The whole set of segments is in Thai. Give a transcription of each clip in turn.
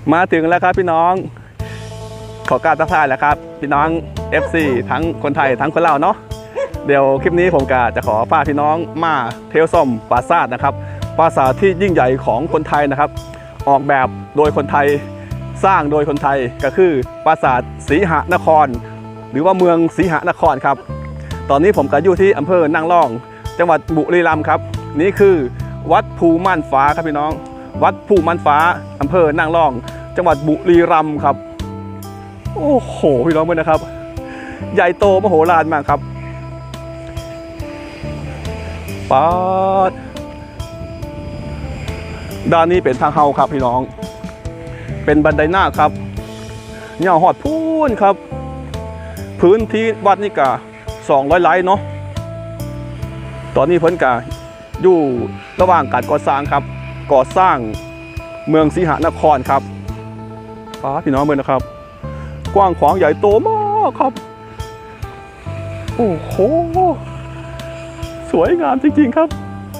มาถึงแล้วครับพี่น้องขอกราบทักทายแล้วครับพี่น้อง FC ทั้งคนไทยทั้งคนลาวเนาะเดี๋ยวคลิปนี้ผมก็จะขอพาพี่น้องมาเที่ยวชมปราสาทนะครับปราสาทที่ยิ่งใหญ่ของคนไทยนะครับออกแบบโดยคนไทยสร้างโดยคนไทยก็คือปราสาทสีหนครหรือว่าเมืองสีหนครครับตอนนี้ผมก็อยู่ที่อำเภอนางรองจังหวัดบุรีรัมย์ครับนี่คือวัดภูม่านฟ้าครับพี่น้องวัดภูม่านฟ้าอำเภอนางรองจังหวัดบุรีรัมย์ครับโอ้โหพี่น้องเพื่อนนะครับใหญ่โตมโหฬารมากครับป๊าดด้านนี้เป็นทางเฮาครับพี่น้องเป็นบันไดหน้าครับเงาหอดพูนครับพื้นที่วัดนี่กะ200 ไร่เนาะตอนนี้เพิ่นกะอยู่ระหว่างการก่อสร้างครับก่อสร้างเมืองสีหนครครับป๊าดพี่น้องเพื่อนนะครับกว้างขวางใหญ่โตมากครับโอ้โหสวยงามจริงๆครับ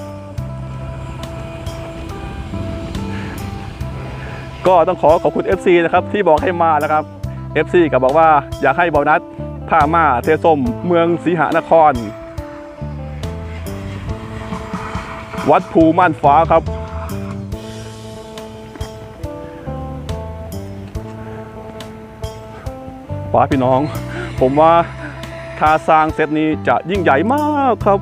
ก็ต้องขอบคุณ FC นะครับที่บอกให้มาแล้วครับ FC ก็บอกว่าอยากให้บอนัสพามาเที่ยวชมเมืองสีหนครวัดภูม่านฟ้าครับป้าพี่น้องผมว่าถ้าสร้างเซตนี้จะยิ่งใหญ่มากครับ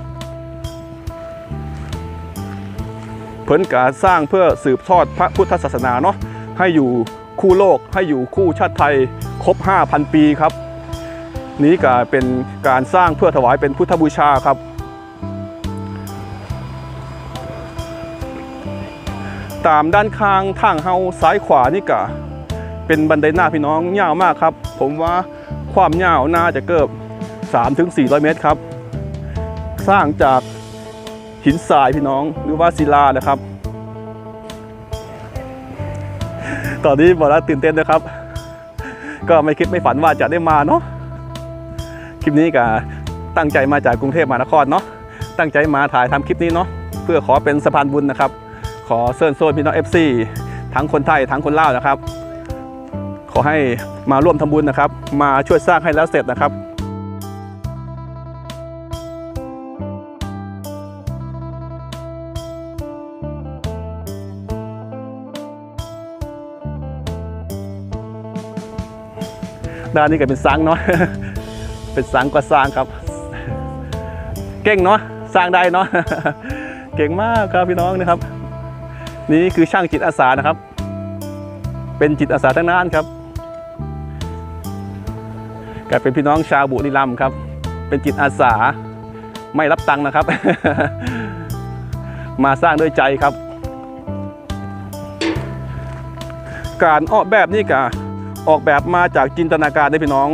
เพิ่นการสร้างเพื่อสืบทอดพระพุทธศาสนาเนาะให้อยู่คู่โลกให้อยู่คู่ชาติไทยครบ 5,000 ปีครับนี้ก็เป็นการสร้างเพื่อถวายเป็นพุทธบูชาครับตามด้านข้างทางเฮาซ้ายขวานี่ก็เป็นบันไดหน้าพี่น้องยาวมากครับผมว่าความยาวน่าจะเกือบ 300-400 เมตรครับสร้างจากหินทรายพี่น้องหรือว่าศิลานะครับตอนนี้บอกแล้วตื่นเต้นนะครับก็ไม่คิดไม่ฝันว่าจะได้มาเนาะคลิปนี้ก็ตั้งใจมาจากกรุงเทพมหานครเนาะตั้งใจมาถ่ายทำคลิปนี้เนาะเพื่อขอเป็นสะพานบุญนะครับขอเชิญชวนพี่น้อง FC ทั้งคนไทยทั้งคนลาวนะครับขอให้มาร่วมทำบุญนะครับมาช่วยสร้างให้แล้วเสร็จนะครับด้านนี้ก็เป็นสังเนาะ เป็นสังก็สร้างครับเก่งเนาะสร้างได้เนาะ เก่งมากครับพี่น้องนะครับนี่คือช่างจิตอาสานะครับเป็นจิตอาสาทั้งนั้นครับก็เป็นพี่น้องชาวบุรีรัมย์ครับเป็นจิตอาสาไม่รับตังค์นะครับ มาสร้างด้วยใจครับการออกแบบนี่ก็ออกแบบมาจากจินตนาการได้พี่น้อง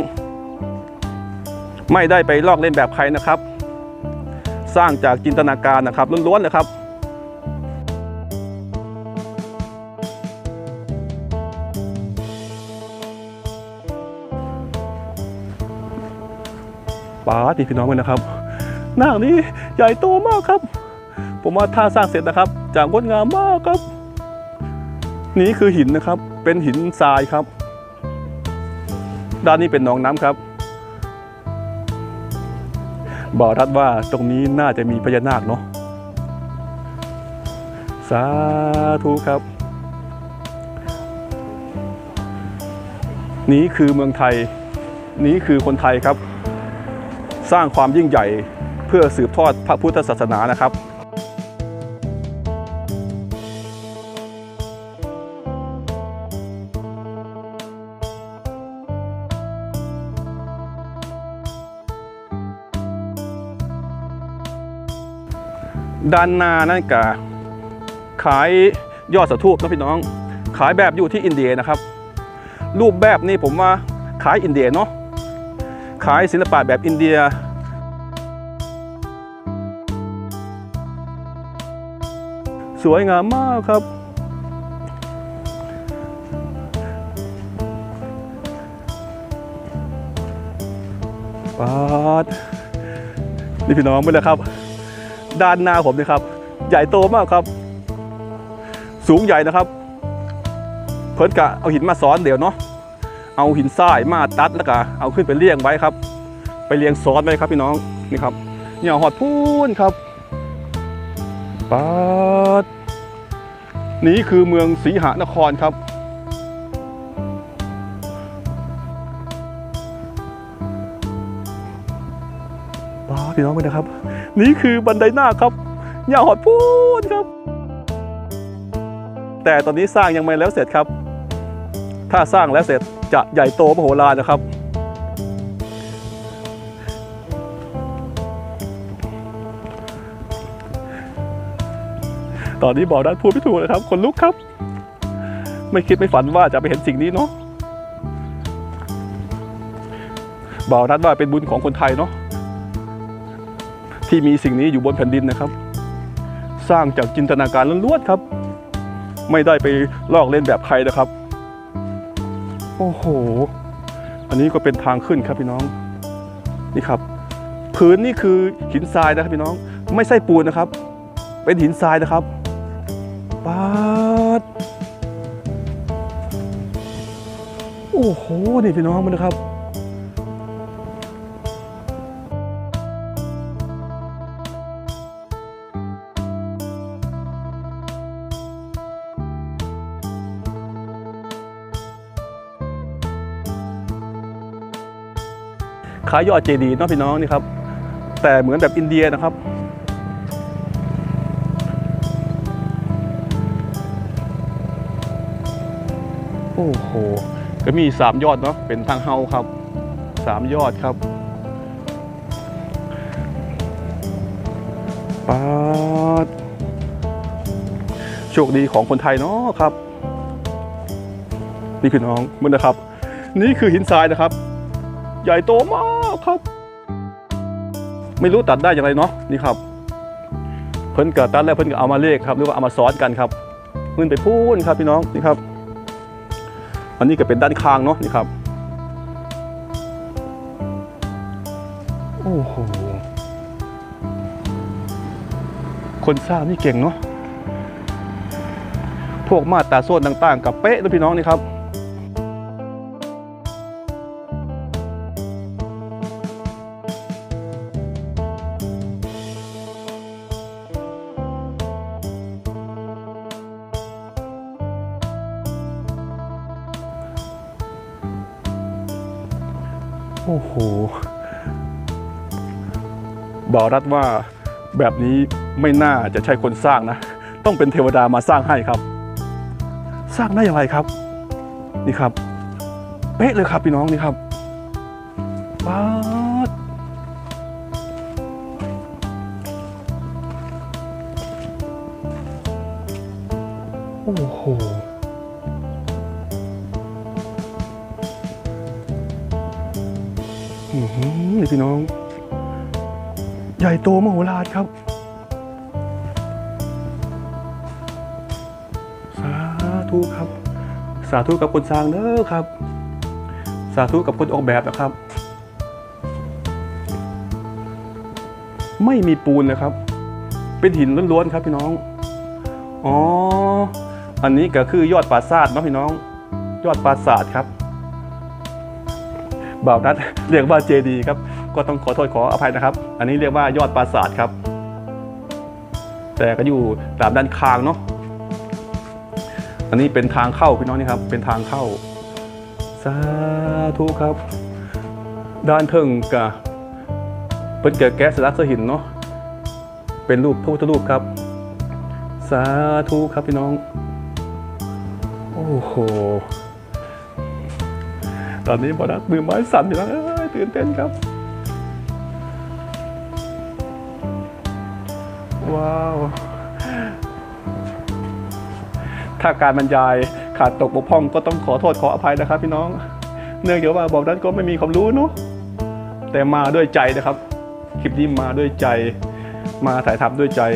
ไม่ได้ไปลอกเลียนแบบใครนะครับสร้างจากจินตนาการนะครับล้วนๆนะครับป๋าที่พี่น้องกันนะครับหน้านี้ใหญ่โตมากครับผมว่าถ้าสร้างเสร็จนะครับจะงดงามมากครับนี่คือหินนะครับเป็นหินทรายครับด้านนี้เป็นหนองน้ำครับบอกทัดว่าตรงนี้น่าจะมีพญานาคเนาะสาธุครับนี้คือเมืองไทยนี้คือคนไทยครับสร้างความยิ่งใหญ่เพื่อสืบทอดพระพุทธศาสนานะครับด้านหน้านั่นก็ขายยอดสถูปนะพี่น้องขายแบบอยู่ที่อินเดียนะครับรูปแบบนี้ผมว่าขายอินเดียเนาะขายศิลปะแบบอินเดียสวยงามมากครับป๊าดนี่พี่น้องไปเลยครับด้านหน้าผมนี่ครับใหญ่โตมากครับสูงใหญ่นะครับพิ่นกะเอาหินมาซ้อนเดี๋ยวเนาะเอาหินทรายมาตัดแล้วก็เอาขึ้นไปเลี้ยงไว้ครับไปเลี้ยงซ้อนไว้ครับพี่น้องนี่ครับเนี่ยหอดพูนครับป๊าดนี่คือเมืองศรีหนครครับป๊าดพี่น้องไปนะครับนี่คือบันไดหน้าครับเนี่ยหอดพูนครับแต่ตอนนี้สร้างยังไม่แล้วเสร็จครับถ้าสร้างแล้วเสร็จจะใหญ่โตมโหฬารนะครับตอนนี้บอกด้านพูดไม่ถูกเลยครับคนลุกครับไม่คิดไม่ฝันว่าจะไปเห็นสิ่งนี้เนาะบอกด้านว่าเป็นบุญของคนไทยเนาะที่มีสิ่งนี้อยู่บนแผ่นดินนะครับสร้างจากจินตนาการล้วนๆครับไม่ได้ไปลอกเล่นแบบใครนะครับโอ้โหอันนี้ก็เป็นทางขึ้นครับพี่น้องนี่ครับพื้นนี่คือหินทรายนะครับพี่น้องไม่ใช่ปูนนะครับเป็นหินทรายนะครับป๊าดโอ้โหนี่พี่น้องมันนะครับคล้ายยอดเจดีย์เนาะพี่น้องนี่ครับแต่เหมือนแบบอินเดียนะครับโอ้โหก็มี3ยอดเนาะเป็นทางเฮาครับ3ยอดครับป๊าดโชคดีของคนไทยเนาะครับนี่พี่น้องมันนะครับนี่คือหินทรายนะครับใหญ่โตมากครับไม่รู้ตัดได้อย่างไรเนาะนี่ครับเพิ่นก็ตัดแล้วเพิ่นก็เอามาเลขครับหรือว่าเอามาซ้อนกันครับขึ้นไปพูนครับพี่น้องนี่ครับอันนี้ก็เป็นด้านข้างเนาะนี่ครับโอ้โหคนสร้างนี่เก่งเนาะพวกมาตราโซนต่างๆกับเป๊ะนะพี่น้องนี่ครับโอ้โหบอกรัฐว่าแบบนี้ไม่น่าจะใช่คนสร้างนะต้องเป็นเทวดามาสร้างให้ครับสร้างได้อย่างไรครับนี่ครับเป๊ะเลยครับพี่น้องนี่ครับป๊าดโอ้โหนี่พี่น้องใหญ่โตมโหฬารครับสาธุครับสาธุกับคนสร้างเด้อครับสาธุกับคนออกแบบนะครับไม่มีปูนเลยครับเป็นหินล้วนๆครับพี่น้องอ๋ออันนี้ก็คือยอดปราสาทเนาะพี่น้องยอดปราสาทครับบ่าวนัดเรียกว่าเจดีย์ครับก็ต้องขอโทษขออภัยนะครับอันนี้เรียกว่ายอดปราสาทครับแต่ก็อยู่ตามด้านข้างเนาะอันนี้เป็นทางเข้าพี่น้องนี่ครับเป็นทางเข้าสาธุครับด้านเทิงกับเพิ่นแกะสลักหินเนาะเป็นรูปพระพุทธรูปครับสาธุครับพี่น้องโอ้โหตอนนี้บอนัสมือไม้สั่นอยู่แล้วตื่นเต้นครับว้าวถ้าการบรรยายขาดตกบกพร่องก็ต้องขอโทษขออภัยนะครับพี่น้องเนื่องจากว่าบอกนั้นก็ไม่มีความรู้เนาะแต่มาด้วยใจนะครับคลิปนี้มาด้วยใจมาถ่ายทำด้วยใจ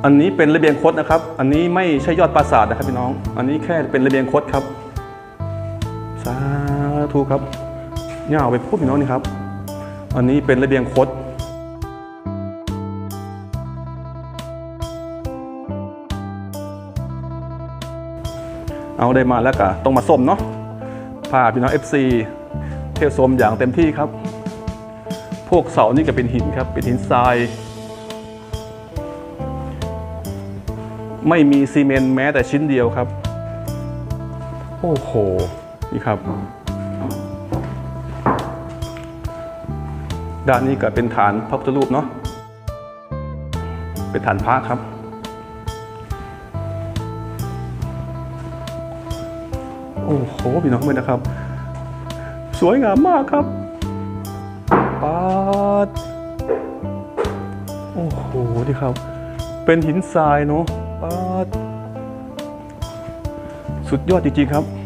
อันนี้เป็นระเบียงคดนะครับอันนี้ไม่ใช่ยอดปราสาทนะครับพี่น้องอันนี้แค่เป็นระเบียงคดครับสาธุครับเนี่ยเอาไปพูดพี่น้องนี่ครับอันนี้เป็นระเบียงคดเอาได้มาแล้วก็ต้องมาส้มเนาะพาพี่น้อง FC เที่ยวชมอย่างเต็มที่ครับพวกเสานี่ก็เป็นหินครับเป็นหินทรายไม่มีซีเมนต์แม้แต่ชิ้นเดียวครับโอ้โหนี่ครับด้านนี้ก็เป็นฐานพระพุทธรูปเนาะเป็นฐานพระครับโอ้โหพี่น้องเพื่อนนะครับสวยงามมากครับปาดโอ้โหนี่ครับเป็นหินทรายเนาะปาดสุดยอดจริงๆครับ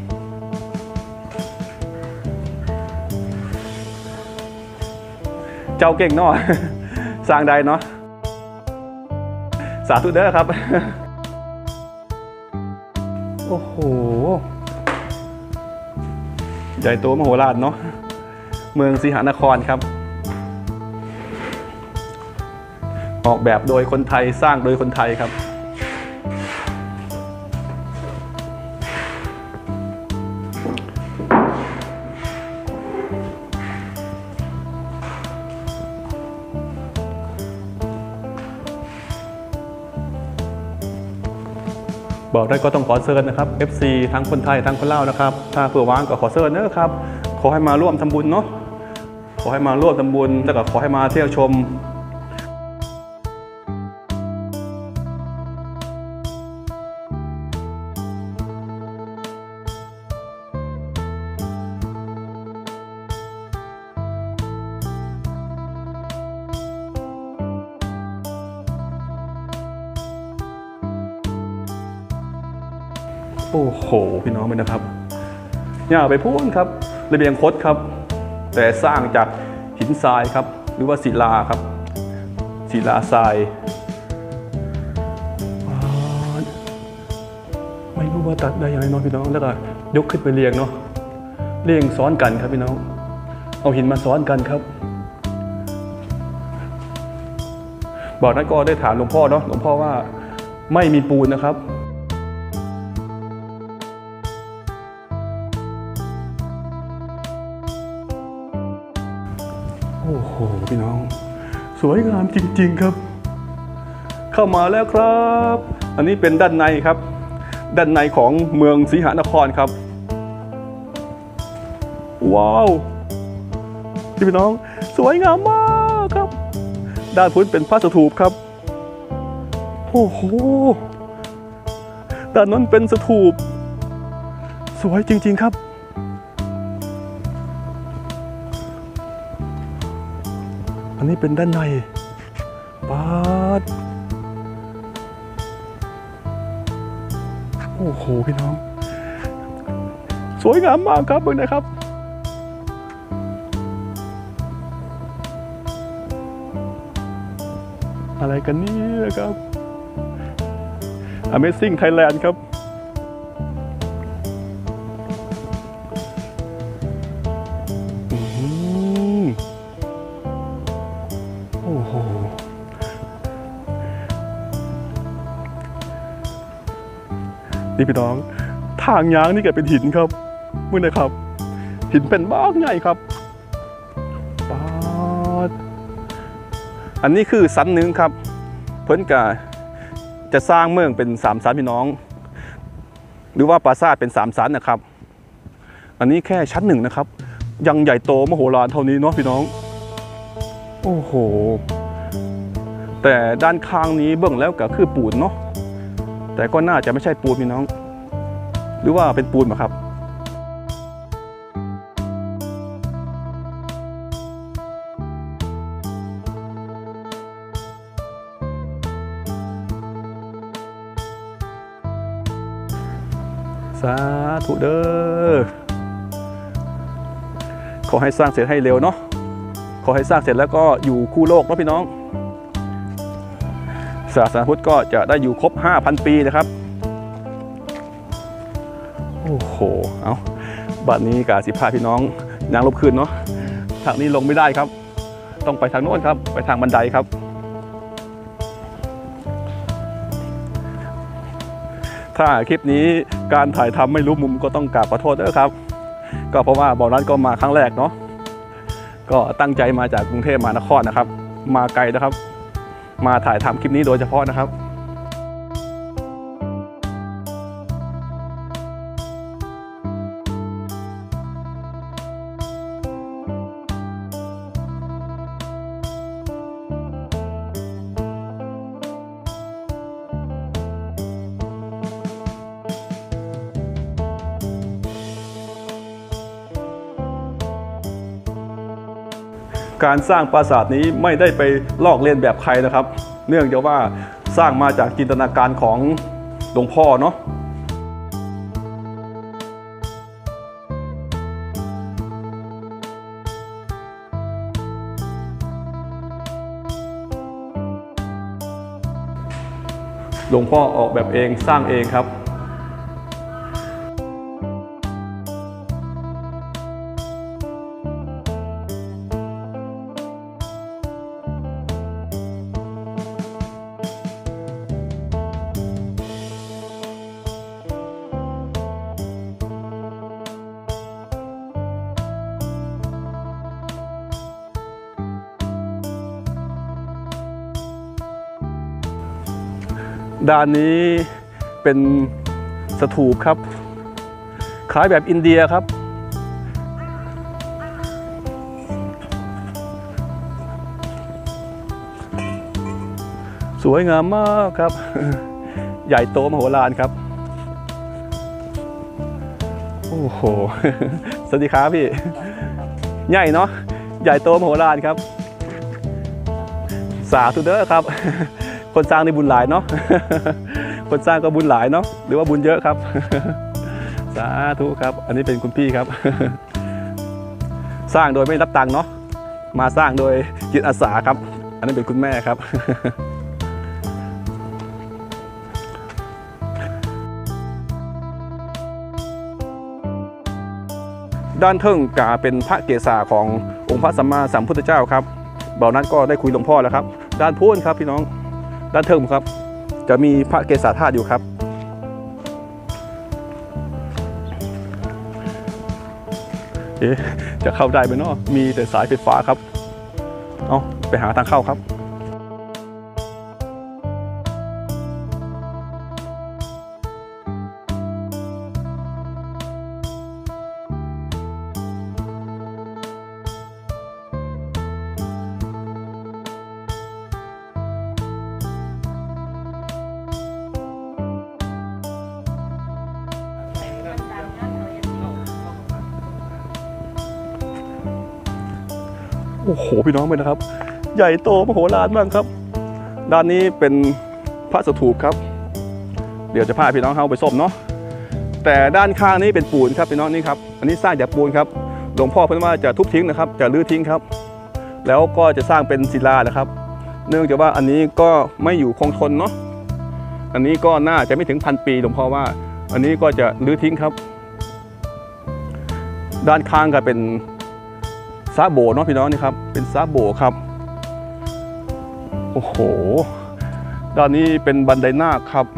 เจ้าเก่งเนาะสร้างได้เนาะสาธุเด้อครับโอ้โหใหญ่โตมโหฬารเนาะเมืองสีหนครครับออกแบบโดยคนไทยสร้างโดยคนไทยครับบอกได้ก็ต้องขอเชิญนะครับ FC ทั้งคนไทยทั้งคนลาวนะครับถ้าเผื่อว่างก็ขอเชิญนะครับขอให้มาร่วมทำบุญเนาะขอให้มาร่วมทำบุญแล้วก็ขอให้มาเที่ยวชมโอ้โหพี่น้องเลยนะครับอย่าไปพูดครับระเบียงคดครับแต่สร้างจากหินทรายครับหรือว่าศิลาครับศิลาทรายไม่รู้ว่าตัดได้ยังไงเนาะพี่น้องแล้วก็ยกขึ้นไปเรียงเนาะเรียงซ้อนกันครับพี่น้องเอาหินมาซ้อนกันครับบอกนั้นก็ได้ถามหลวงพ่อเนาะหลวงพ่อว่าไม่มีปูนนะครับโอ้โหพี่น้องสวยงามจริงๆครับเข้ามาแล้วครับอันนี้เป็นด้านในครับด้านในของเมืองสีหนครครับว้าวพี่น้องสวยงามมากครับด้านพื้นเป็นพระสถูปครับโอ้โหด้านนั้นเป็นสถูปสวยจริงๆครับอันนี้เป็นด้านในปาดโอ้โหพี่น้องสวยงามมากครับเบิ่งนะครับอะไรกันเนี่ยครับ Amazing Thailand ครับโอ้โหนี่พี่น้องทางยางนี่ก็เป็นหินครับมึงนะครับหินเป็นบ้างใหญ่ครับปาดอันนี้คือชั้นหนึ่งครับเพิ่นกะจะสร้างเมืองเป็น3 ชั้นพี่น้องหรือว่าปราสาทเป็น3 ชั้นนะครับอันนี้แค่ชั้น1นะครับยังใหญ่โตมโหฬารเท่านี้เนาะพี่น้องโอ้โหแต่ด้านข้างนี้เบื้องแล้วก็คือปูนเนาะแต่ก็น่าจะไม่ใช่ปูนพี่น้องหรือว่าเป็นปูนไหมครับสาธุเด้อขอให้สร้างเสร็จให้เร็วเนาะขอให้สร้างเสร็จแล้วก็อยู่คู่โลกเนาะพี่น้องศาสนาพุทธก็จะได้อยู่ครบ 5,000 ปีนะครับโอ้โหเอาบัดนี้กาสิพาพี่น้องนางลบคืนเนาะทางนี้ลงไม่ได้ครับต้องไปทางโน้นครับไปทางบันไดครับถ้าคลิปนี้การถ่ายทำไม่รู้มุมก็ต้องกราบขอโทษด้วยครับก็เพราะว่าบ่อนั้นก็มาครั้งแรกเนาะก็ตั้งใจมาจากกรุงเทพมหานครนะครับมาไกลนะครับมาถ่ายทำคลิปนี้โดยเฉพาะนะครับการสร้างปราสาทนี้ไม่ได้ไปลอกเลียนแบบใครนะครับเนื่องจากว่าสร้างมาจากจินตนาการของหลวงพ่อเนาะหลวงพ่อออกแบบเองสร้างเองครับด้านนี้เป็นสถูปครับคล้ายแบบอินเดียครับสวยงามมากครับใหญ่โตมโหฬารครับโอ้โหสวัสดีครับพี่ใหญ่เนาะใหญ่โตมโหฬารครับสาธุเด้อครับคนสร้างในบุญหลายเนาะคนสร้างก็บุญหลายเนาะหรือว่าบุญเยอะครับสาธุครับอันนี้เป็นคุณพี่ครับสร้างโดยไม่รับตังค์เนาะมาสร้างโดยจิตอาสาครับอันนี้เป็นคุณแม่ครับด้านเทิงกาเป็นพระเกศาขององค์พระสัมมาสัมพุทธเจ้าครับเบานั้นก็ได้คุยหลวงพ่อแล้วครับด้านพูนครับพี่น้องด้านเทิงครับจะมีพระเกศาธาตุอยู่ครับจะเข้าได้ไหมเนาะมีแต่สายไฟฟ้าครับเอาไปหาทางเข้าครับ โอ้โหพี่น้องเลยนะครับใหญ่โตมโหฬารมากครับด้านนี้เป็นพระสถูปครับเดี๋ยวจะพาพี่น้องเข้าไปชมเนาะแต่ด้านข้างนี้เป็นปูนครับพี่น้องนี่ครับอันนี้สร้างจากปูนครับหลวงพ่อเพิ่นว่าจะทุบทิ้งนะครับจะรื้อทิ้งครับแล้วก็จะสร้างเป็นศิลานะครับเนื่องจากว่าอันนี้ก็ไม่อยู่คงทนเนาะอันนี้ก็น่าจะไม่ถึง1,000 ปีหลวงพ่อว่าอันนี้ก็จะรื้อทิ้งครับด้านข้างก็เป็นซาโบเนาะพี่น้องนี่ครับเป็นซาโบครับโอ้โหด้านนี้เป็นบันไดนาคครับ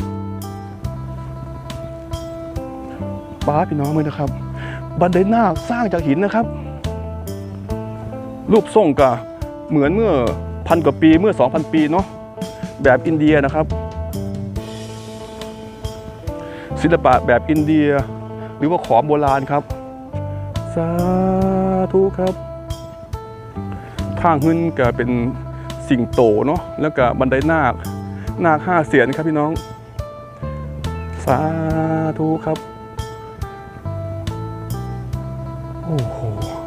ป้าพี่น้องเลยนะครับบันไดนาคสร้างจากหินนะครับรูปทรงก็เหมือนเมื่อ1,000 กว่าปีเมื่อ 2,000 ปีเนาะแบบอินเดียนะครับศิลปะแบบอินเดียหรือว่าขอมโบราณครับสาธุครับทางขึ้นก็เป็นสิงโตเนาะแล้วก็บันไดนาค5 เสียนครับพี่น้องสาธุครับโอ้โห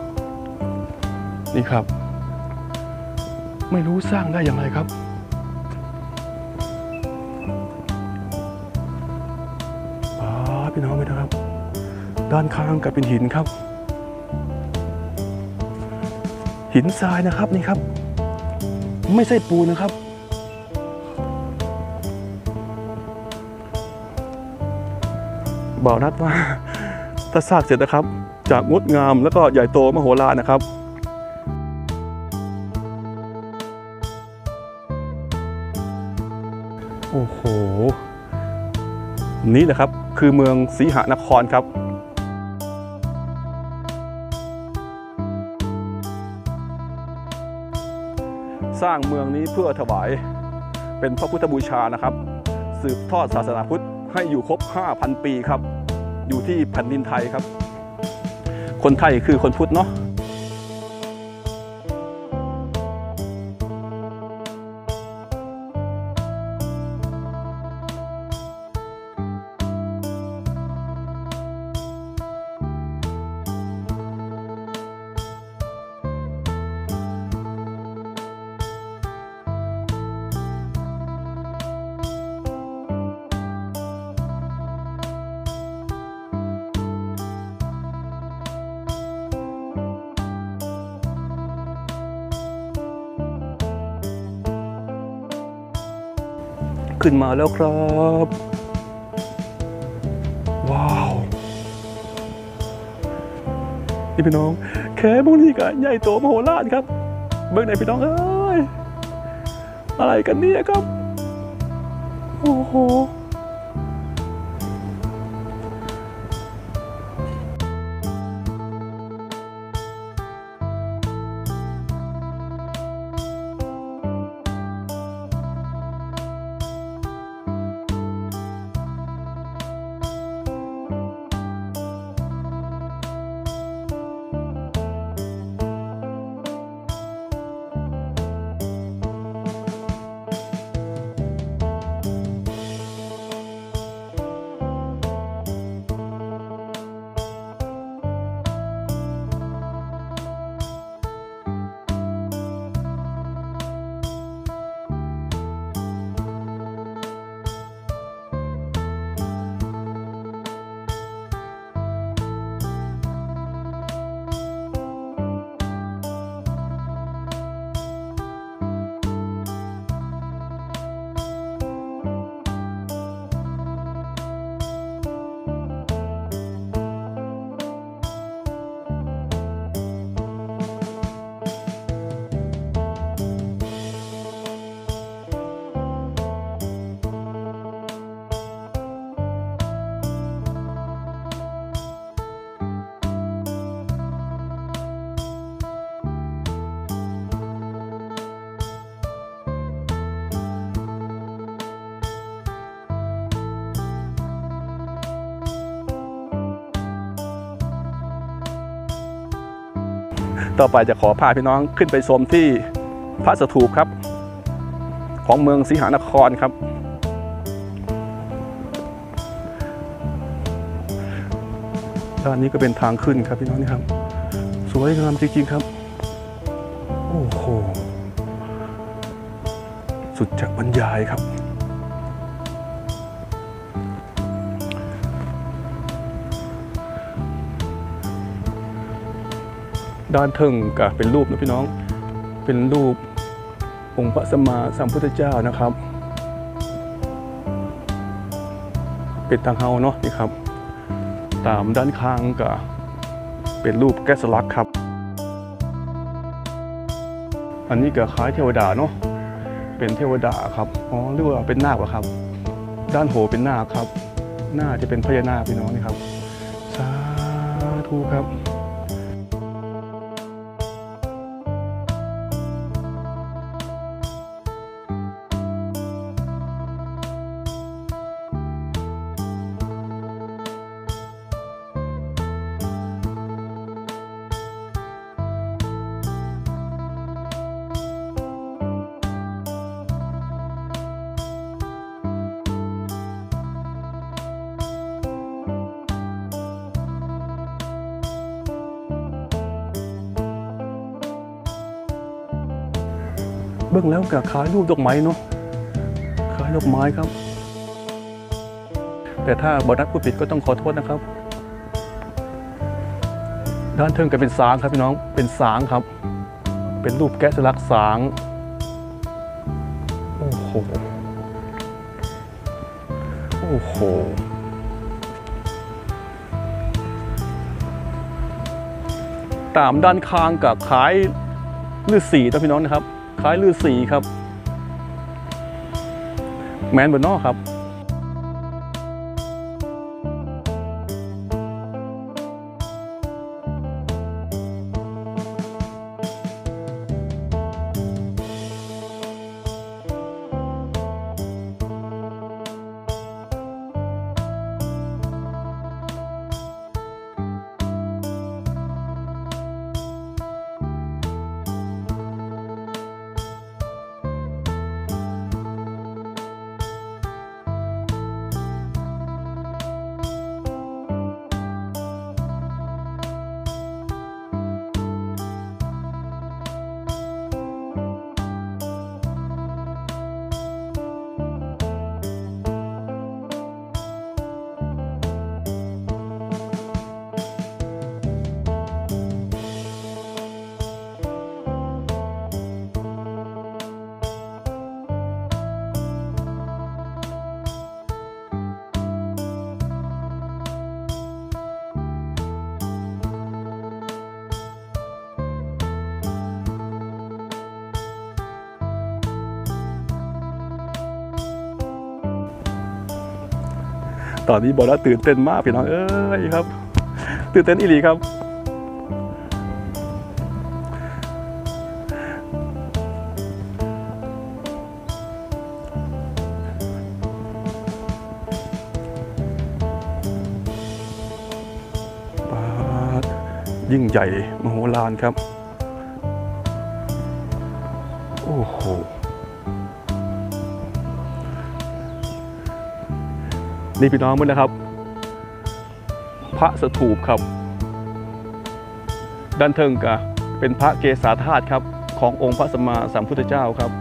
นี่ครับไม่รู้สร้างได้อย่างไรครับพี่น้องไปนะครับด้านข้างก็เป็นหินครับหินทรายนะครับนี่ครับไม่ใช่ปูนนะครับบ่าวนัดว่าถ้าสร้างเสร็จนะครับจะงดงามแล้วก็ใหญ่โตมโหฬารนะครับโอ้โหนี่แหละครับคือเมืองสีหนครครับสร้างเมืองนี้เพื่อถวายเป็นพระพุทธบูชานะครับสืบทอดศาสนาพุทธให้อยู่ครบ 5,000 ปีครับอยู่ที่แผ่นดินไทยครับคนไทยคือคนพุทธเนาะขึ้นมาแล้วครับว้าวนี่พี่น้องแค่พวกนี้ก็ใหญ่โตมโหฬารครับเบิ่งไหนพี่น้องเอ้ยอะไรกันเนี่ยครับโอ้โหต่อไปจะขอพาพี่น้องขึ้นไปชมที่พระสถูปครับของเมืองสีหนครครับด้านนี้ก็เป็นทางขึ้นครับพี่น้องนี่ครับสวยงามจริงๆครับโอ้โหสุดจะบรรยายครับด้านเทิงก็เป็นรูปนะพี่น้องเป็นรูปองค์พระสัมมาสัมพุทธเจ้านะครับเป็นทางเฮาเนาะนี่ครับตามด้านข้างก็เป็นรูปแกะสลักครับอันนี้ก็คล้ายเทวดาเนาะเป็นเทวดาครับอ๋อหรือว่าเป็นนาคเหรอครับด้านโหเป็นนาคครับหน้าจะเป็นพญานาคพี่น้องนี่ครับสาธุครับเบื้องแล้วกับคล้ายรูปดอกไม้เนาะคล้ายดอกไม้ครับแต่ถ้าบอนัดพูดผิดก็ต้องขอโทษนะครับด้านเทิงก็เป็นสางครับพี่น้องเป็นสางครับเป็นรูปแกะสลักสางโอ้โหโอ้โหตามด้านข้างกับคล้ายฤาษีนะพี่น้องนะครับคล้ายฤาษีครับแมนบนนอกครับตอนนี้บอกแล้วตื่นเต้นมากพี่น้องเอ้ยครับตื่นเต้นอีหลีครับปาดยิ่งใหญ่มโหฬารครับโอ้โหนี่พี่น้องมึงนะครับพระสถูปครับด้านเทิงก็เป็นพระเกศาธาตุครับขององค์พระสัมมาสัมพุทธเจ้าครับ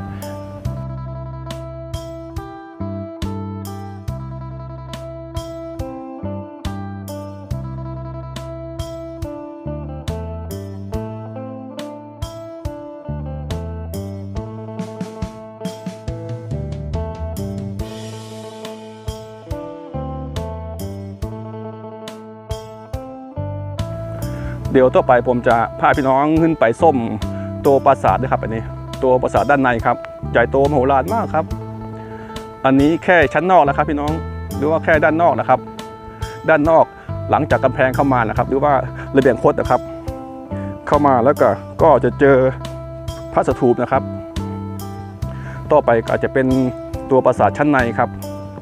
เดี๋ยวต่อไปผมจะพาพี่น้องขึ้นไปส้มตัวปราสาทด้วยครับอันนี้ตัวปราสาทด้านในครับใหญ่โตมโหฬารมากครับอันนี้แค่ชั้นนอกนะครับพี่น้องหรือว่าแค่ด้านนอกนะครับด้านนอกหลังจากกำแพงเข้ามานะครับหรือว่าระเบียงคดนะครับเข้ามาแล้วก็จะเจอพระสถูปนะครับต่อไปก็จะเป็นตัวปราสาทชั้นในครับ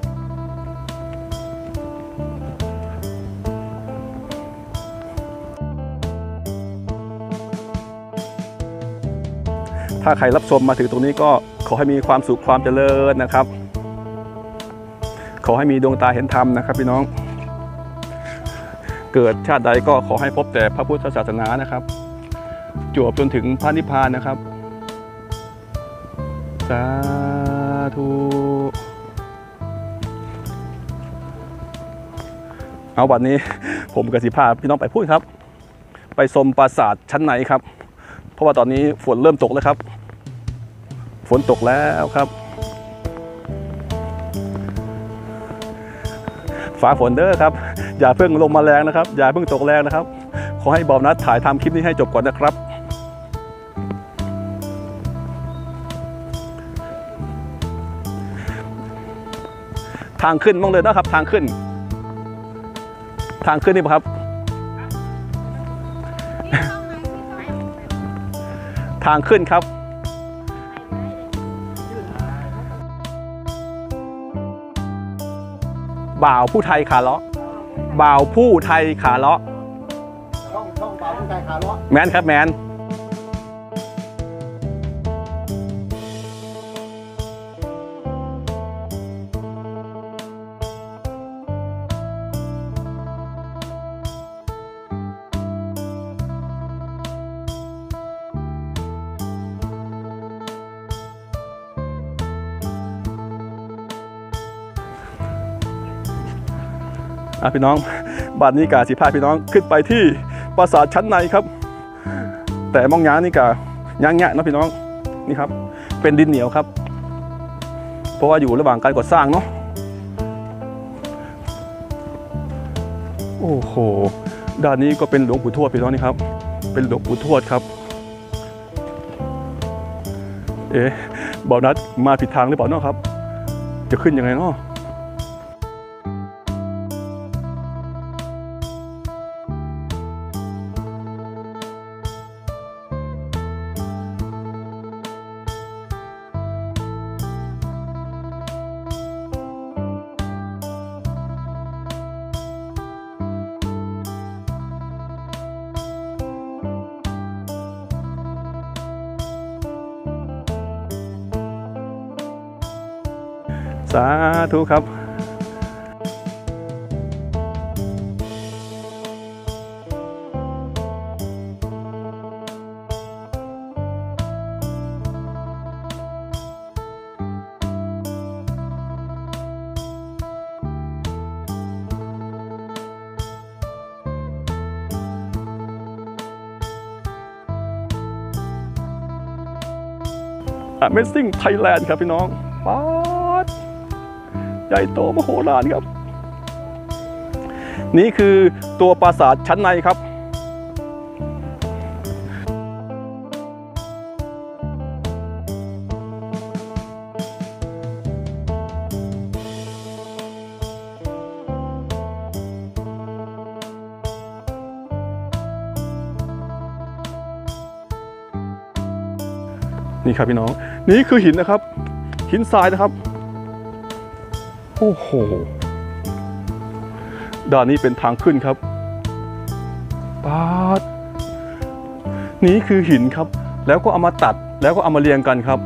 ถ้าใครรับชมมาถึงตรงนี้ก็ขอให้มีความสุขความเจริญนะครับขอให้มีดวงตาเห็นธรรมนะครับพี่น้องเกิดชาติใดก็ขอให้พบแต่พระพุทธศาสนานะครับจวบจนถึงพระนิพพานนะครับสาธุเอาวันนี้ผมกับสิพาพี่น้องไปพูดครับไปชมปราสาทชั้นในครับเพราะว่าตอนนี้ฝนเริ่มตกแล้วครับฝนตกแล้วครับฟ้าฝนเด้อครับอย่าเพิ่งลงมาแรงนะครับอย่าเพิ่งตกแรงนะครับขอให้บอมนัดถ่ายทำคลิปนี้ให้จบก่อนนะครับทางขึ้นมองเลยนะครับทางขึ้นนี่ป่ะครับทางขึ้นครับบ่าวผู้ไทยขาเลาะบ่าวผู้ไทยขาเลาะช่องบ่าวผู้ไทยขาเลาะแมนครับแมนพี่น้องบ้านนี้กาสิพาพี่น้องขึ้นไปที่ปราสาทชั้นในครับแต่มองย้านี่กาย่างแงะนะพี่น้องนี่ครับเป็นดินเหนียวครับเพราะว่าอยู่ระหว่างการก่อสร้างเนาะโอ้โหด้านนี้ก็เป็นหลวงปู่ทวดพี่น้องนี่ครับเป็นเป็นหลวงปู่ทวดครับบ่าวนัดมาผิดทางหรือเปล่าเนาะครับจะขึ้นยังไงเนาะสาธุครับAmazing Thailand ครับพี่น้องป๊าดใหญ่โตมโหฬารครับนี่คือตัวปราสาทชั้นในครับนี่ครับพี่น้องนี่คือหินนะครับหินทรายนะครับโอ้โหด้านนี้เป็นทางขึ้นครับป๊าดนี่คือหินครับแล้วก็เอามาตัดแล้วก็เอามาเรียงกันครับ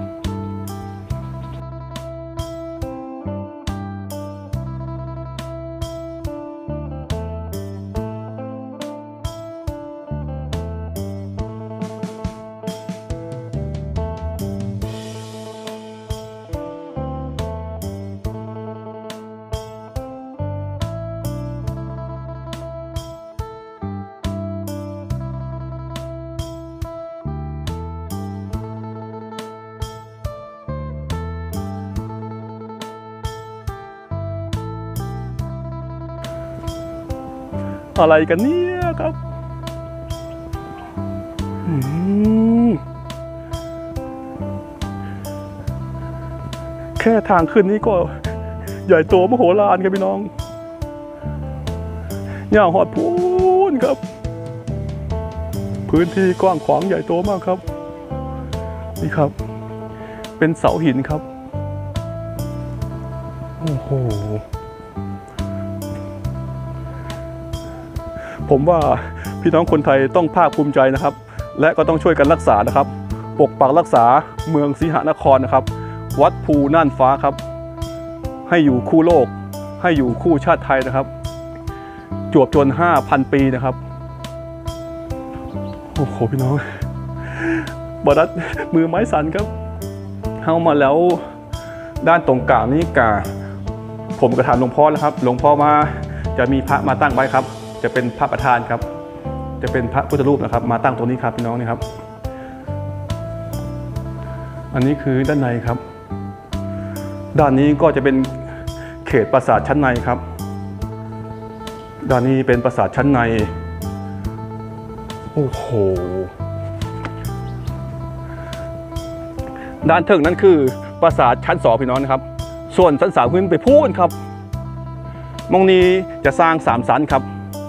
อะไรกันเนี่ยครับแค่ทางขึ้นนี้ก็ใหญ่โตมโหฬารครับพี่น้องย่าหอดพูนครับพื้นที่กว้างขวางใหญ่โตมากครับนี่ครับเป็นเสาหินครับโอ้โหผมว่าพี่น้องคนไทยต้องภาคภูมิใจนะครับและก็ต้องช่วยกันรักษานะครับปกปักรักษาเมืองสิหนครนะครับวัดภูน่านฟ้าครับให้อยู่คู่โลกให้อยู่คู่ชาติไทยนะครับจวบจน 5,000 ปีนะครับโอ้โหพี่น้องบดัดมือไม้สั่นครับเข้ามาแล้วด้านตรงกลางนี้ผมกระถามหลวงพ่อแล้วครับหลวงพ่อมาจะมีพระมาตั้งไว้ครับจะเป็นพระประธานครับจะเป็นพระพุทธรูปนะครับมาตั้งตรงนี้ครับพี่น้องนี่ครับอันนี้คือด้านในครับด้านนี้ก็จะเป็นเขตปราสาทชั้นในครับด้านนี้เป็นปราสาทชั้นในโอ้โหด้านเทิงนั้นคือปราสาทชั้น2พี่น้องนะครับส่วนชั้น3ขึ้นไปพูนครับมองนี้จะสร้าง3ชั้นครับ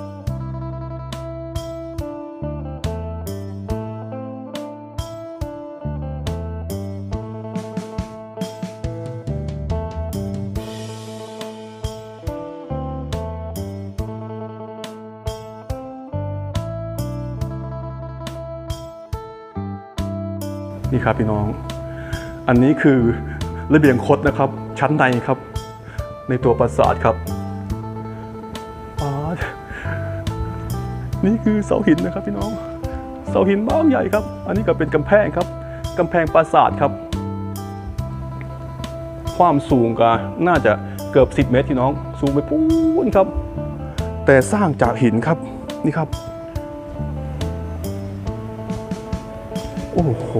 นี่ครับพี่น้องอันนี้คือระเบียงคดนะครับชั้นในครับในตัวปราสาทครับนี่คือเสาหินนะครับพี่น้องเสาหินบ้างใหญ่ครับอันนี้ก็เป็นกำแพงครับกำแพงปราสาทครับความสูงก็น่าจะเกือบ10 เมตรพี่น้องสูงไปปูนครับแต่สร้างจากหินครับนี่ครับโอ้โห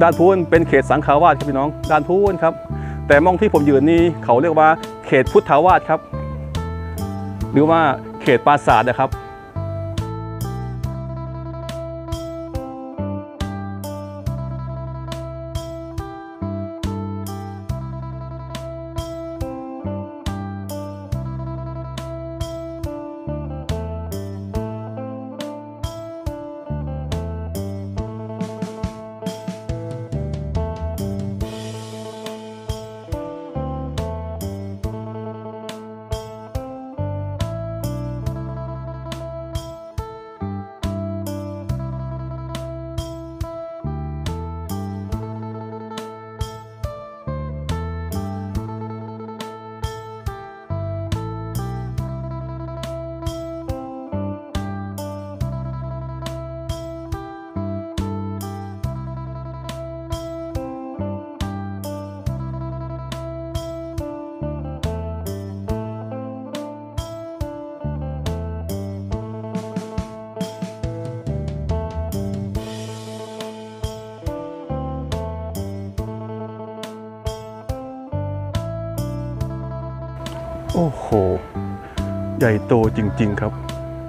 ด้านพูนเป็นเขตสังฆาวาสครับพี่น้องด้านพูนครับแต่มองที่ผมยืนนี่เขาเรียกว่าเขตพุทธาวาสครับหรือว่าเขตปราสาทนะครับโอ้โหใหญ่โตจริงๆครับ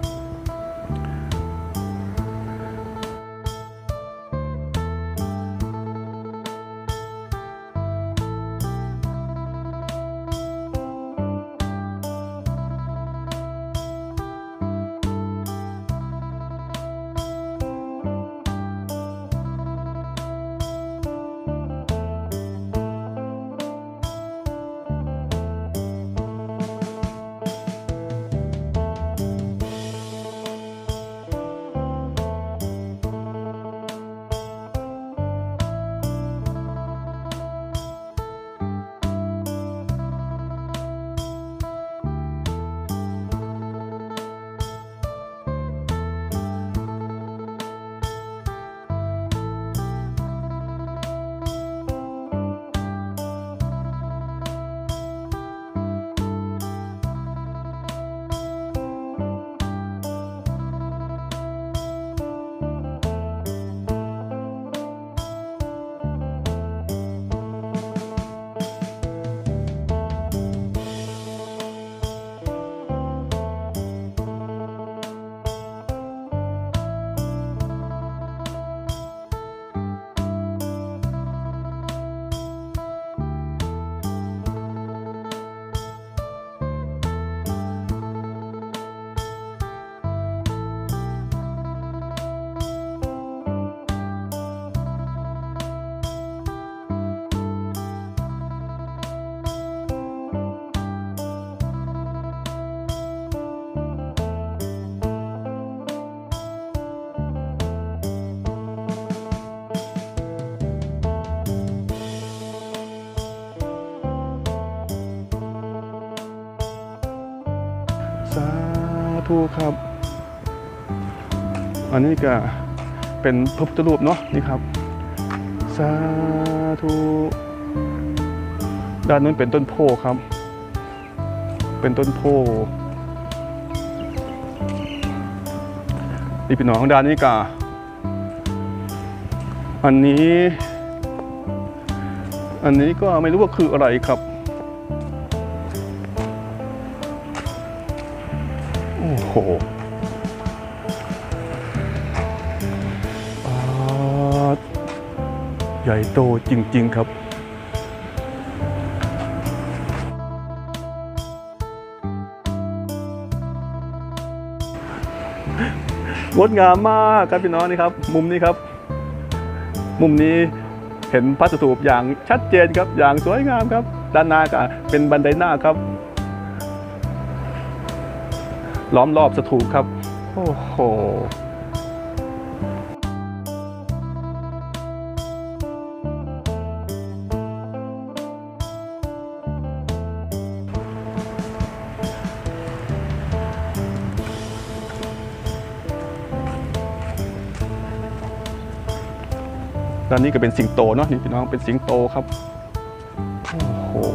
สาธุครับอันนี้ก็เป็นพระพุทธรูปเนาะนี่ครับสาธุด้านนู้นเป็นต้นโพครับเป็นต้นโพนี่พี่น้องด้านนี้ก็อันนี้ก็ไม่รู้ว่าคืออะไรครับโอ้โหใหญ่โตจริงๆครับงดงามมากครับพี่น้องนี่ครับมุมนี้ครับมุมนี้เห็นพระสถูปอย่างชัดเจนครับอย่างสวยงามครับด้านหน้าก็เป็นบันไดหน้าครับล้อมรอบสถูปครับโอ้โหด้านนี้ก็เป็นสิงโตเนาะนี่พี่น้องเป็นสิงโตครับโอ้โห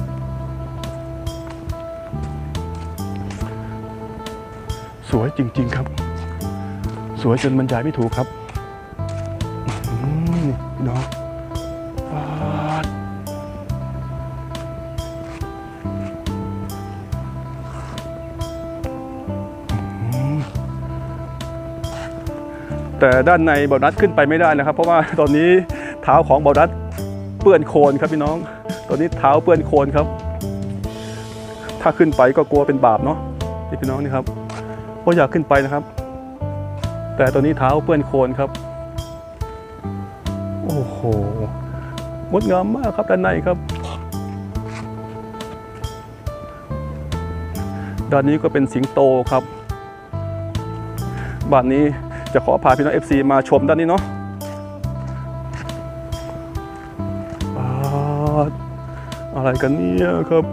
สวยจริงๆครับสวยจนบรรยายไม่ถูกครับพี่น้องแต่ด้านในบ่อนัดขึ้นไปไม่ได้นะครับเพราะว่าตอนนี้เท้าของบ่อนัดเปื้อนโคลนครับพี่น้องตอนนี้เท้าเปื้อนโคลนครับถ้าขึ้นไปก็กลัวเป็นบาปเนาะนี่พี่น้องนี่ครับก็อยากขึ้นไปนะครับแต่ตอนนี้เท้าเปื้อนโคลนครับโอ้โหงดงามมากครับด้านในครับด้านนี้ก็เป็นสิงโตครับบ้านนี้จะขอพาพี่น้อง FC มาชมด้านนี้เนาะอะไรกันเนี่ยครับ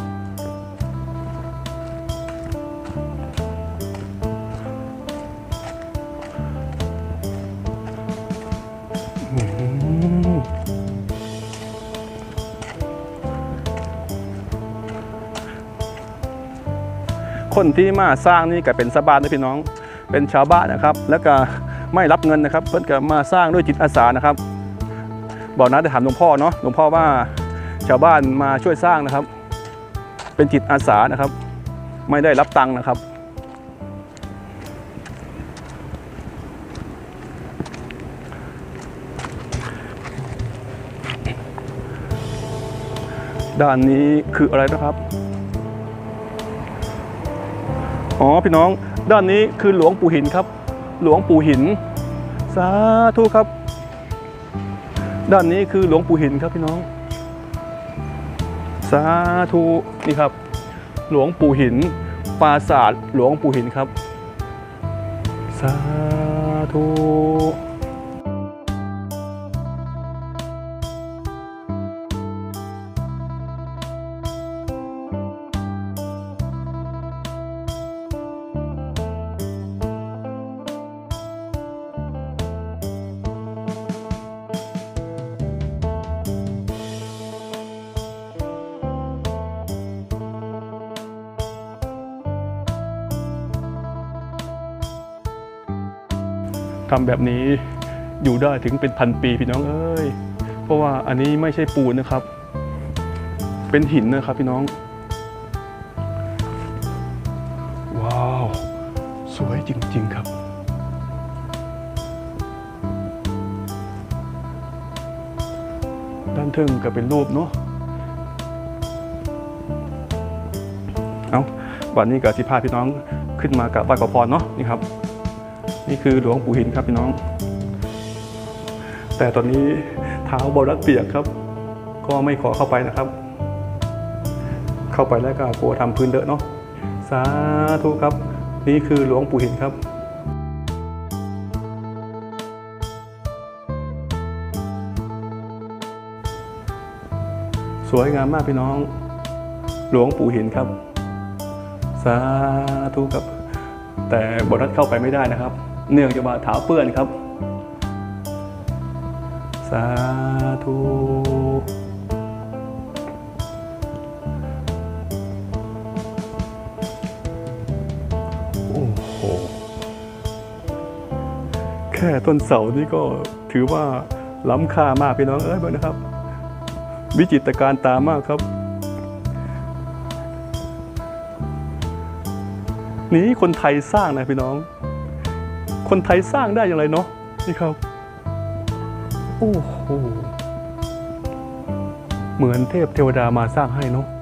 คนที่มาสร้างนี่ก็เป็นชาวบ้านนะพี่น้องเป็นชาวบ้านนะครับแล้วก็ไม่รับเงินนะครับเพื่อนก็มาสร้างด้วยจิตอาสานะครับบอกนะได้ถามหลวงพ่อเนาะหลวงพ่อว่าชาวบ้านมาช่วยสร้างนะครับเป็นจิตอาสานะครับไม่ได้รับตังค์นะครับด้านนี้คืออะไรนะครับอ๋อพี่น้องด้านนี้คือหลวงปู่หินครับหลวงปู่หินสาธุครับด้านนี้คือหลวงปู่หินครับพี่น้องสาธุนี่ครับหลวงปู่หินปราสาทหลวงปู่หินครับสาธุทำแบบนี้อยู่ได้ถึงเป็นพันปีพี่น้องเอ้ยเพราะว่าอันนี้ไม่ใช่ปูนนะครับเป็นหินนะครับพี่น้องว้าวสวยจริงๆครับด้านทึ่งก็เป็นรูปเนาะเอาวันนี้กับสิพาพี่น้องขึ้นมากับไหว้ขอพรเนาะนี่ครับนี่คือหลวงปู่หินครับพี่น้องแต่ตอนนี้เท้าบอรัดเปียกครับก็ไม่ขอเข้าไปนะครับเข้าไปแล้วก็กลัวทำพื้นเลอะเนาะสาธุครับนี่คือหลวงปู่หินครับสวยงามมากพี่น้องหลวงปู่หินครับสาธุครับแต่บอรัดเข้าไปไม่ได้นะครับเนื่องจากว่าเท้าเปื้อนครับสาธุโอ้โหแค่ต้นเสานี่ก็ถือว่าล้ำค่ามากพี่น้องเอ้ยนะครับวิจิตรการตามากครับนี่คนไทยสร้างนะพี่น้องคนไทยสร้างได้อย่างไรเนาะนี่ครับโอ้โหเหมือนเทพเทวดามาสร้างให้เนาะ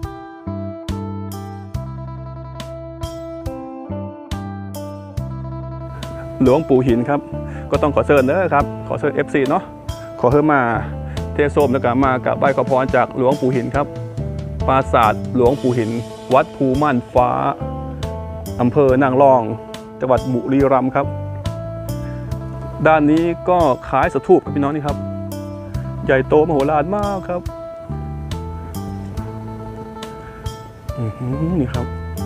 หลวงปู่หินครับก็ต้องขอเชิญนะครับขอเชิญ FC เนาะขอเพิ่มมาเทศส้มแล้วก็มากับไหว้ขอพรจากหลวงปู่หินครับปราสาทหลวงปู่หินวัดภูม่านฟ้าอำเภอนางรองจังหวัดบุรีรัมย์ครับด้านนี้ก็คล้ายสถูปครับพี่น้องนี่ครับใหญ่โตมโหฬารมากครับนี่ครับ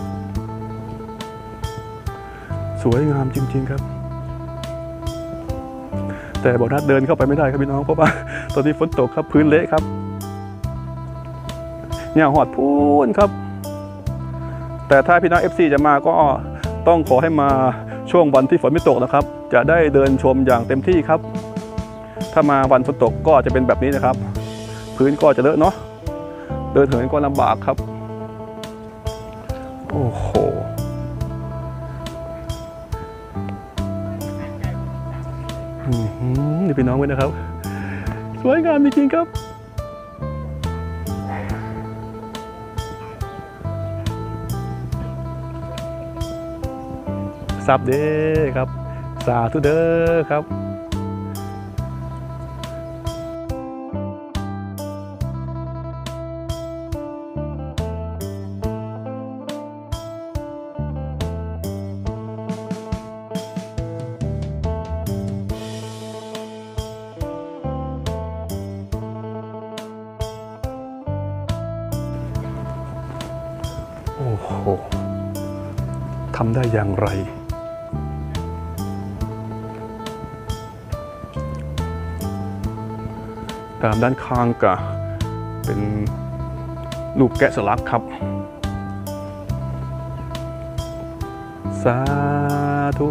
สวยงามจริงๆครับแต่บ่อนัดเดินเข้าไปไม่ได้ครับพี่น้องเพราะว่าตอนนี้ฝนตกครับพื้นเละครับเนี่ยหอดพูนครับแต่ถ้าพี่น้อง FC จะมาก็ต้องขอให้มาช่วงวันที่ฝนไม่ตกนะครับจะได้เดินชมอย่างเต็มที่ครับถ้ามาวันฝนตกก็จะเป็นแบบนี้นะครับพื้นก็จะเลอะเนาะเดินเหินก็ลำบากครับโอ้โหนี่พี่น้องไว้นะครับสวยงามจริงๆครับสับเด้ครับสาธุเด้อครับโอ้โหทำได้อย่างไรตามด้านข้างก็เป็นรูปแกะสลักครับสาธุ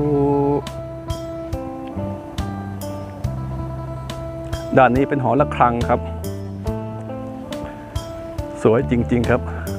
ด้านนี้เป็นหอระฆังครับสวยจริงๆครับ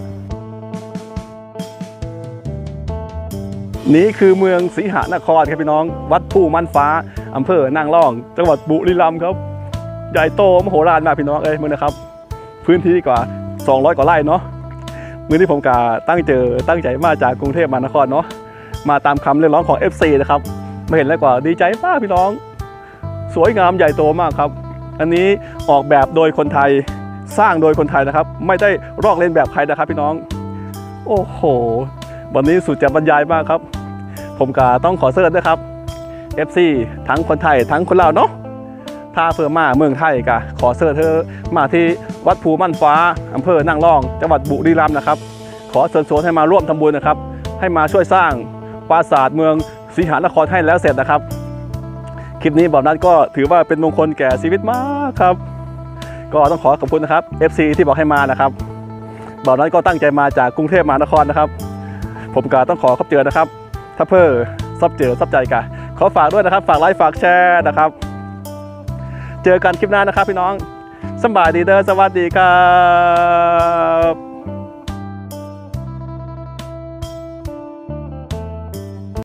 นี่คือเมืองสีหนครครับพี่น้องวัดผู้มั่นฟ้าอำเภอนางรองจังหวัดบุรีรัมย์ครับใหญ่โตมโหฬารมากพี่น้องมึงนะครับพื้นที่กว่า200 กว่าไร่เนาะมือที่ผมกาตั้งใจมาจากกรุงเทพมหานครเนาะมาตามคำเรียกร้องของ FC นะครับมาเห็นแล้วก็ดีใจมากพี่น้องสวยงามใหญ่โตมากครับอันนี้ออกแบบโดยคนไทยสร้างโดยคนไทยนะครับไม่ได้ลอกเลียนแบบใครนะครับพี่น้องโอ้โหวันนี้สุดจะบรรยายมากครับผมก็ต้องขอเสิร์ชด้วยครับ FC ทั้งคนไทยทั้งคนลาวเนาะถ้าเพิ่มมาเมืองไทยก็ขอเสิร์ชเธอมาที่วัดภูมั่นฟ้าอำเภอนางรองจังหวัดบุรีรัมย์นะครับขอเชิญชวนให้มาร่วมทำบุญนะครับให้มาช่วยสร้างปราสาทเมืองสีหนครให้แล้วเสร็จนะครับคลิปนี้บ่าวนัทก็ถือว่าเป็นมงคลแก่ชีวิตมากครับก็ต้องขอขอบคุณนะครับ FC ที่บอกให้มานะครับบ่าวนัทก็ตั้งใจมาจากกรุงเทพมหานครนะครับผมก็ต้องขอขอบเจอนะครับถ้าเพื่อซับเจอซับใจกันขอฝากด้วยนะครับฝากไลค์ฝากแชร์นะครับเจอกันคลิปหน้านะครับพี่น้องสบายดีเด้อสวัสดีครับ